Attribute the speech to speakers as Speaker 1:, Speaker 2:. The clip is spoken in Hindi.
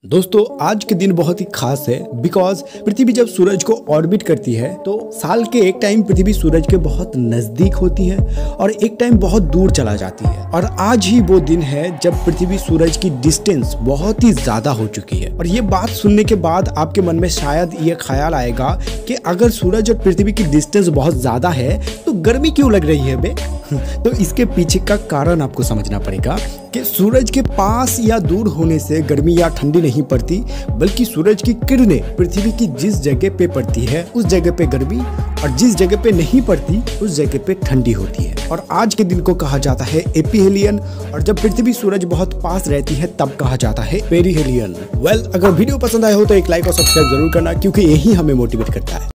Speaker 1: दोस्तों आज के दिन बहुत ही खास है बिकॉज पृथ्वी जब सूरज को ऑर्बिट करती है तो साल के एक टाइम पृथ्वी सूरज के बहुत नजदीक होती है और एक टाइम बहुत दूर चला जाती है। और आज ही वो दिन है जब पृथ्वी सूरज की डिस्टेंस बहुत ही ज्यादा हो चुकी है। और ये बात सुनने के बाद आपके मन में शायद ये ख्याल आएगा कि अगर सूरज और पृथ्वी की डिस्टेंस बहुत ज्यादा है तो गर्मी क्यों लग रही है बे? तो इसके पीछे का कारण आपको समझना पड़ेगा कि सूरज के पास या दूर होने से गर्मी या ठंडी नहीं पड़ती, बल्कि सूरज की किरणें पृथ्वी की जिस जगह पे पड़ती है उस जगह पे गर्मी और जिस जगह पे नहीं पड़ती उस जगह पे ठंडी होती है। और आज के दिन को कहा जाता है एपीहेलियन, और जब पृथ्वी सूरज बहुत पास रहती है तब कहा जाता है पेरीहेलियन। अगर वीडियो पसंद आया हो तो एक लाइक और सब्सक्राइब जरूर करना, क्योंकि यही हमें मोटिवेट करता है।